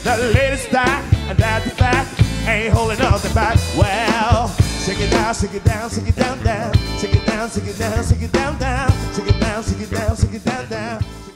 The ladies die, and that's the fact. Ain't holding nothing back. Well, shake it down, shake it down, shake it down, down. Shake it down, shake it down, shake it down, down. Shake it down, shake it down, shake it down, down.